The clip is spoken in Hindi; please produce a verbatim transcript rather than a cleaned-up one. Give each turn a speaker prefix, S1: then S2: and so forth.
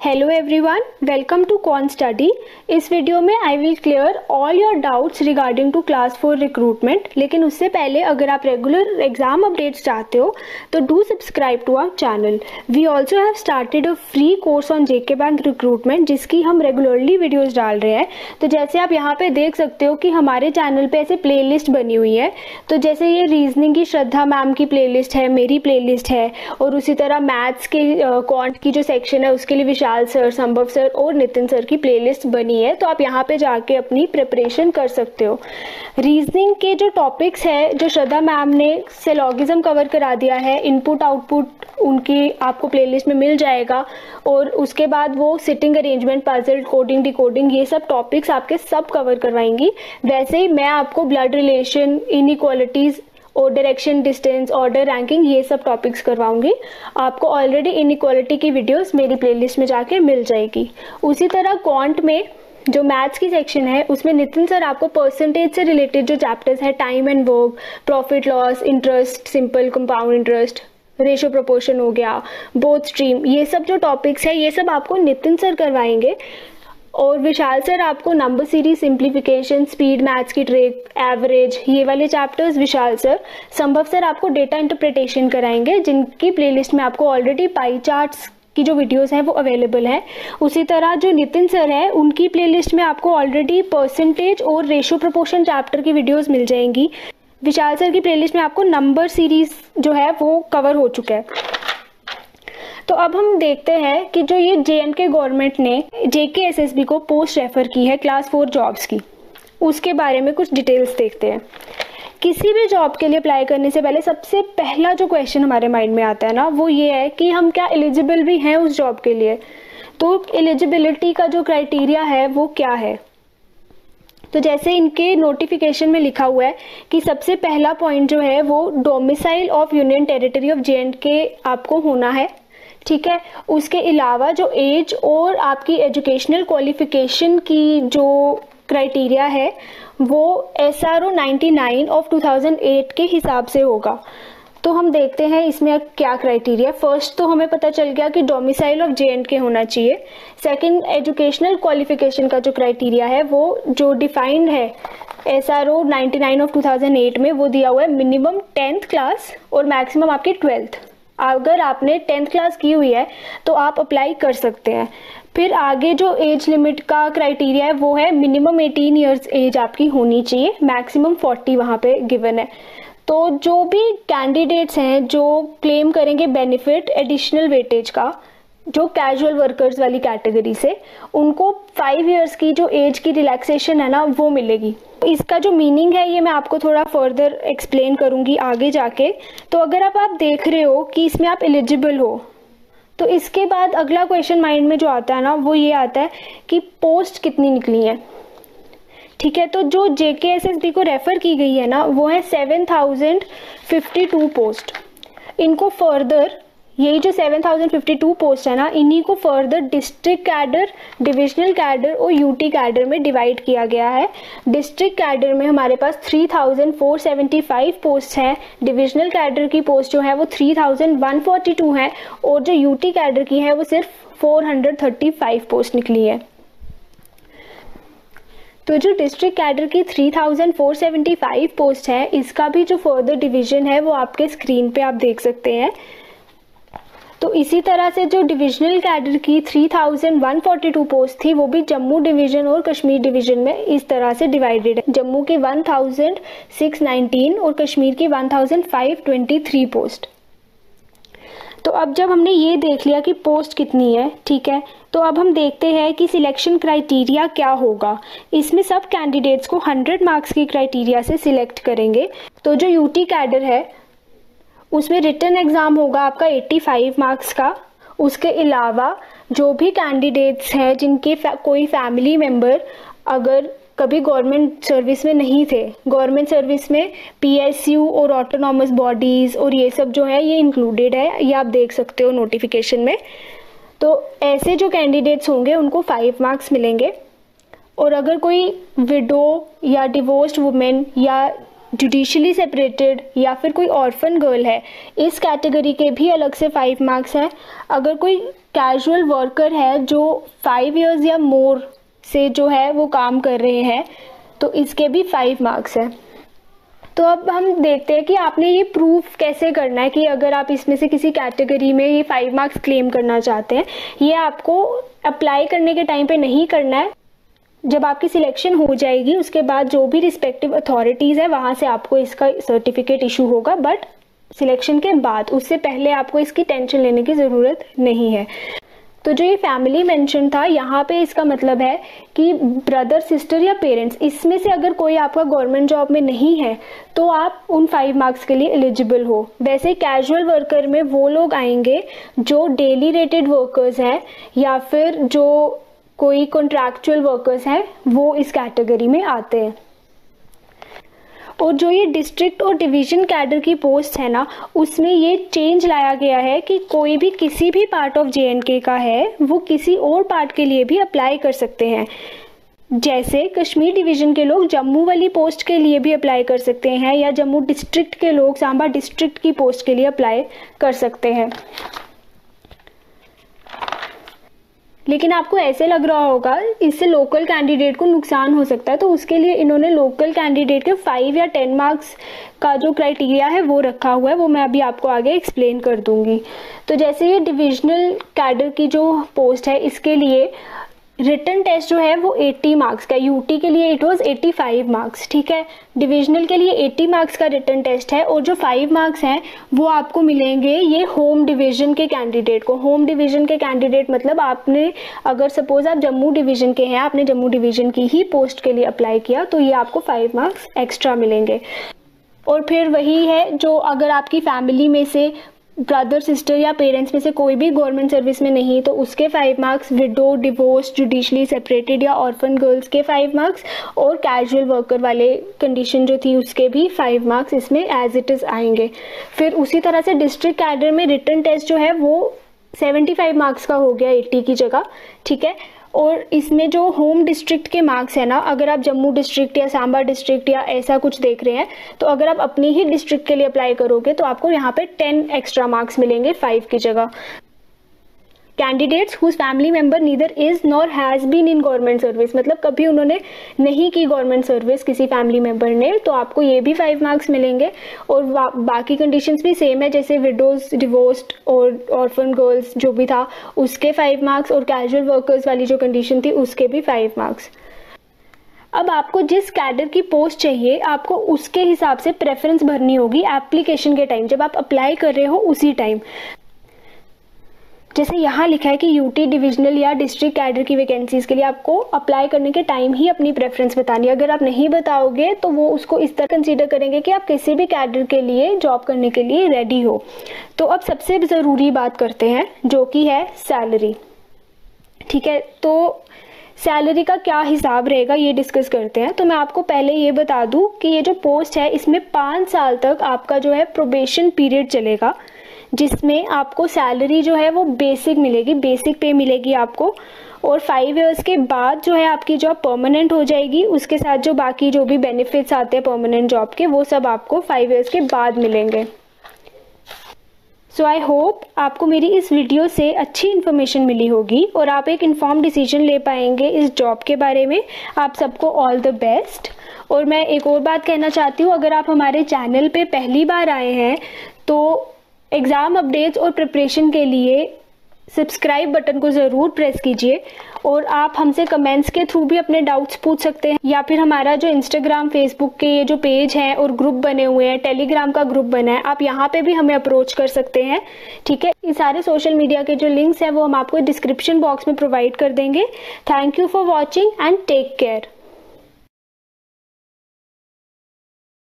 S1: Hello everyone, welcome to con study. इस वीडियो में I will clear all your doubts regarding to class four recruitment. लेकिन उससे पहले अगर आप रेगुलर एग्जाम अपडेट्स चाहते हो तो do subscribe to our channel. We also have started a free course on JK bank recruitment जिसकी हम रेगुलरली वीडियोज डाल रहे हैं। तो जैसे आप यहाँ पे देख सकते हो कि हमारे चैनल पे ऐसे प्ले लिस्ट बनी हुई है। तो जैसे ये रीजनिंग की श्रद्धा मैम की प्ले लिस्ट है, मेरी प्ले लिस्ट है, और उसी तरह मैथ्स के क्वांट की जो सेक्शन है उसके लिए विशाल सर, संभव सर और नितिन सर की प्लेलिस्ट बनी है। तो आप यहाँ पे जाके अपनी प्रिपरेशन कर सकते हो। रीजनिंग के जो टॉपिक्स है जो श्रद्धा मैम ने सिलोगिज्म कवर करा दिया है, इनपुट आउटपुट उनकी आपको प्लेलिस्ट में मिल जाएगा। और उसके बाद वो sitting arrangement, puzzle, coding, decoding, ये सब टॉपिक्स आपके सब कवर करवाएंगी। वैसे ही मैं आपको ब्लड रिलेशन, इनइक्वालिटीज और डायरेक्शन, डिस्टेंस, ऑर्डर, रैंकिंग, ये सब टॉपिक्स करवाऊंगी। आपको ऑलरेडी इनइक्वालिटी की वीडियोस मेरी प्लेलिस्ट में जाके मिल जाएगी। उसी तरह क्वांट में जो मैथ्स की सेक्शन है उसमें नितिन सर आपको परसेंटेज से रिलेटेड जो चैप्टर्स है, time and work, profit loss, interest, simple compound interest, ratio proportion हो गया, बोथ स्ट्रीम, ये सब जो टॉपिक्स है ये सब आपको नितिन सर करवाएंगे। और विशाल सर आपको number series, simplification, speed, maths की ट्रिक, एवरेज, ये वाले chapters Vishal sir. Sambhav sir आपको डेटा इंटरप्रिटेशन कराएंगे जिनकी प्लेलिस्ट में आपको ऑलरेडी पाई चार्ट्स की जो वीडियोस हैं वो अवेलेबल हैं। उसी तरह जो नितिन सर है उनकी प्लेलिस्ट में आपको ऑलरेडी परसेंटेज और रेशियो प्रोपोर्शन चैप्टर की वीडियोस मिल जाएंगी। विशाल सर की प्लेलिस्ट में आपको नंबर सीरीज जो है वो कवर हो चुका है। तो अब हम देखते हैं कि जो ये जे एंड के गवर्नमेंट ने J K S S B को पोस्ट रेफर की है क्लास फोर जॉब्स की, उसके बारे में कुछ डिटेल्स देखते हैं। किसी भी जॉब के लिए अप्लाई करने से पहले सबसे पहला जो क्वेश्चन हमारे माइंड में आता है ना वो ये है कि हम क्या एलिजिबल भी हैं उस जॉब के लिए। तो एलिजिबिलिटी का जो क्राइटेरिया है वो क्या है। तो जैसे इनके नोटिफिकेशन में लिखा हुआ है कि सबसे पहला पॉइंट जो है वो domicile of union territory of J and K आपको होना है, ठीक है। उसके अलावा जो एज और आपकी एजुकेशनल क्वालिफिकेशन की जो क्राइटेरिया है वो S R O ninety nine of two thousand eight के हिसाब से होगा। तो हम देखते हैं इसमें क्या क्राइटेरिया। फर्स्ट तो हमें पता चल गया कि डोमिसाइल ऑफ जे एंड के होना चाहिए। सेकंड, एजुकेशनल क्वालिफिकेशन का जो क्राइटेरिया है वो जो डिफाइंड है S R O ninety nine of two thousand eight में वो दिया हुआ है मिनिमम टेंथ क्लास और मैक्सिमम आपकी ट्वेल्थ। अगर आपने टेंथ क्लास की हुई है तो आप अप्लाई कर सकते हैं। फिर आगे जो एज लिमिट का क्राइटेरिया है वो है मिनिमम एटीन इयर्स एज आपकी होनी चाहिए, मैक्सिमम फोर्टी वहाँ पे गिवन है। तो जो भी कैंडिडेट्स हैं जो क्लेम करेंगे बेनिफिट एडिशनल वेटेज का, जो कैजुअल वर्कर्स वाली कैटेगरी से, उनको फाइव इयर्स की जो एज की रिलैक्सेशन है ना वो मिलेगी। इसका जो मीनिंग है ये मैं आपको थोड़ा फर्दर एक्सप्लेन करूंगी आगे जाके। तो अगर अब आप देख रहे हो कि इसमें आप एलिजिबल हो तो इसके बाद अगला क्वेश्चन माइंड में जो आता है ना वो ये आता है कि पोस्ट कितनी निकली है, ठीक है। तो जो J K S S B को रेफर की गई है ना वो है seven thousand fifty two post. इनको फर्दर यही जो seven thousand fifty two post है ना इन्हीं को further district cadre, divisional cadre और यूटी कैडर में डिवाइड किया गया है। डिस्ट्रिक्ट कैडर में हमारे पास three thousand four seventy five post हैं, डिविजनल कैडर की पोस्ट जो है वो three thousand one forty to है और जो यूटी कैडर की है वो सिर्फ four hundred thirty five post निकली है। तो जो डिस्ट्रिक्ट कैडर की three thousand four seventy five post है इसका भी जो फर्दर डिवीजन है वो आपके स्क्रीन पे आप देख सकते हैं। तो इसी तरह से जो डिविजनल कैडर की three thousand one forty two post थी वो भी जम्मू डिवीजन और कश्मीर डिवीजन में इस तरह से डिवाइडेड है। जम्मू की वन थाउजेंड सिक्स नाइनटीन और कश्मीर की one thousand five twenty three post. तो अब जब हमने ये देख लिया कि पोस्ट कितनी है, ठीक है, तो अब हम देखते हैं कि सिलेक्शन क्राइटेरिया क्या होगा। इसमें सब कैंडिडेट्स को हंड्रेड मार्क्स की क्राइटेरिया से सिलेक्ट करेंगे। तो जो यूटी कैडर है उसमें रिटन एग्ज़ाम होगा आपका पचासी मार्क्स का। उसके अलावा जो भी कैंडिडेट्स हैं जिनके फै, कोई फैमिली मेम्बर अगर कभी गवर्नमेंट सर्विस में नहीं थे, गवर्नमेंट सर्विस में पीएसयू और ऑटोनॉमस बॉडीज़ और ये सब जो है ये इंक्लूडेड है, ये आप देख सकते हो नोटिफिकेशन में। तो ऐसे जो कैंडिडेट्स होंगे उनको फाइव मार्क्स मिलेंगे। और अगर कोई विडो या डिवोर्स्ड वुमेन या जुडिशली सेपरेटेड या फिर कोई ऑर्फन गर्ल है, इस कैटेगरी के भी अलग से फाइव मार्क्स है। अगर कोई कैजुअल वर्कर है जो फाइव इयर्स या मोर से जो है वो काम कर रहे हैं, तो इसके भी फाइव मार्क्स है। तो अब हम देखते हैं कि आपने ये प्रूफ कैसे करना है कि अगर आप इसमें से किसी कैटेगरी में ये फाइव मार्क्स क्लेम करना चाहते हैं। ये आपको अप्लाई करने के टाइम पे नहीं करना है, जब आपकी सिलेक्शन हो जाएगी उसके बाद जो भी रिस्पेक्टिव अथॉरिटीज़ है वहाँ से आपको इसका सर्टिफिकेट इशू होगा, बट सिलेक्शन के बाद, उससे पहले आपको इसकी टेंशन लेने की ज़रूरत नहीं है। तो जो ये फैमिली मेंशन था, यहाँ पे इसका मतलब है कि ब्रदर, सिस्टर या पेरेंट्स, इसमें से अगर कोई आपका गवर्नमेंट जॉब में नहीं है तो आप उन फाइव मार्क्स के लिए एलिजिबल हो। वैसे कैजुअल वर्कर में वो लोग आएंगे जो डेली रेटेड वर्कर्स हैं या फिर जो कोई कॉन्ट्रैक्चुअल वर्कर्स हैं, वो इस कैटेगरी में आते हैं। और जो ये डिस्ट्रिक्ट और डिवीजन कैडर की पोस्ट है ना, उसमें ये चेंज लाया गया है कि कोई भी किसी भी पार्ट ऑफ जे एंड के का है वो किसी और पार्ट के लिए भी अप्लाई कर सकते हैं। जैसे कश्मीर डिवीज़न के लोग जम्मू वाली पोस्ट के लिए भी अप्लाई कर सकते हैं, या जम्मू डिस्ट्रिक्ट के लोग सांबा डिस्ट्रिक्ट की पोस्ट के लिए अप्लाई कर सकते हैं। लेकिन आपको ऐसे लग रहा होगा इससे लोकल कैंडिडेट को नुकसान हो सकता है, तो उसके लिए इन्होंने लोकल कैंडिडेट के फाइव या टेन मार्क्स का जो क्राइटेरिया है वो रखा हुआ है, वो मैं अभी आपको आगे एक्सप्लेन कर दूंगी। तो जैसे ये डिविजनल कैडर की जो पोस्ट है, इसके लिए रिटन टेस्ट जो है वो अस्सी मार्क्स का, यूटी के लिए इट वाज पचासी मार्क्स, ठीक है। डिविजनल के लिए अस्सी मार्क्स का रिटन टेस्ट है, और जो फाइव मार्क्स हैं वो आपको मिलेंगे ये होम डिवीज़न के कैंडिडेट को। होम डिवीज़न के कैंडिडेट मतलब आपने, अगर सपोज आप जम्मू डिवीज़न के हैं, आपने जम्मू डिवीज़न की ही पोस्ट के लिए अप्लाई किया, तो ये आपको फाइव मार्क्स एक्स्ट्रा मिलेंगे। और फिर वही है, जो अगर आपकी फैमिली में से ब्रदर, सिस्टर या पेरेंट्स में से कोई भी गवर्नमेंट सर्विस में नहीं, तो उसके five marks, widow, divorce, judicially separated या ऑर्फन गर्ल्स के फाइव मार्क्स, और कैजुअल वर्कर वाले कंडीशन जो थी उसके भी फाइव मार्क्स इसमें एज इट इज़ आएंगे। फिर उसी तरह से डिस्ट्रिक्ट कैडर में रिटन टेस्ट जो है वो पचहत्तर मार्क्स का हो गया अस्सी की जगह, ठीक है। और इसमें जो होम डिस्ट्रिक्ट के मार्क्स है ना, अगर आप जम्मू डिस्ट्रिक्ट या सांबा डिस्ट्रिक्ट या ऐसा कुछ देख रहे हैं, तो अगर आप अपनी ही डिस्ट्रिक्ट के लिए अप्लाई करोगे तो आपको यहाँ पे टेन एक्स्ट्रा मार्क्स मिलेंगे फाइव की जगह। Candidates whose family member neither is nor has been in government service, मतलब कभी उन्होंने नहीं की गवर्नमेंट सर्विस किसी फैमिली मेंबर ने, तो आपको ये भी फाइव मार्क्स मिलेंगे। और बाकी कंडीशंस भी सेम है, जैसे विडोज, डिवोर्स्ड और ऑर्फन गर्ल्स जो भी था उसके फाइव मार्क्स, और कैजुअल वर्कर्स वाली जो कंडीशन थी उसके भी फाइव मार्क्स। अब आपको जिस कैडर की पोस्ट चाहिए, आपको उसके हिसाब से प्रेफरेंस भरनी होगी एप्लीकेशन के टाइम, जब आप अप्लाई कर रहे हो उसी टाइम। जैसे यहाँ लिखा है कि यूटी, डिविजनल या डिस्ट्रिक्ट कैडर की वैकेंसीज के लिए आपको अप्लाई करने के टाइम ही अपनी प्रेफरेंस बतानी है। अगर आप नहीं बताओगे तो वो उसको इस तरह कंसीडर करेंगे कि आप किसी भी कैडर के लिए जॉब करने के लिए रेडी हो। तो अब सबसे ज़रूरी बात करते हैं, जो कि है सैलरी, ठीक है। तो सैलरी का क्या हिसाब रहेगा ये डिस्कस करते हैं। तो मैं आपको पहले ये बता दूं कि ये जो पोस्ट है इसमें पाँच साल तक आपका जो है प्रोबेशन पीरियड चलेगा, जिसमें आपको सैलरी जो है वो बेसिक मिलेगी, बेसिक पे मिलेगी आपको। और फाइव इयर्स के बाद जो है आपकी जॉब परमानेंट हो जाएगी, उसके साथ जो बाकी जो भी बेनिफिट्स आते हैं परमानेंट जॉब के, वो सब आपको फाइव इयर्स के बाद मिलेंगे। सो आई होप आपको मेरी इस वीडियो से अच्छी इन्फॉर्मेशन मिली होगी और आप एक इन्फॉर्म डिसीजन ले पाएंगे इस जॉब के बारे में। आप सबको ऑल द बेस्ट। और मैं एक और बात कहना चाहती हूँ, अगर आप हमारे चैनल पे पहली बार आए हैं तो एग्ज़ाम अपडेट्स और प्रिपरेशन के लिए सब्सक्राइब बटन को ज़रूर प्रेस कीजिए, और आप हमसे कमेंट्स के थ्रू भी अपने डाउट्स पूछ सकते हैं, या फिर हमारा जो इंस्टाग्राम, फेसबुक के ये जो पेज हैं और ग्रुप बने हुए हैं, टेलीग्राम का ग्रुप बना है, आप यहाँ पे भी हमें अप्रोच कर सकते हैं, ठीक है। ये सारे सोशल मीडिया के जो लिंक्स हैं वो हम आपको डिस्क्रिप्शन बॉक्स में प्रोवाइड कर देंगे। Thank you for watching and take care.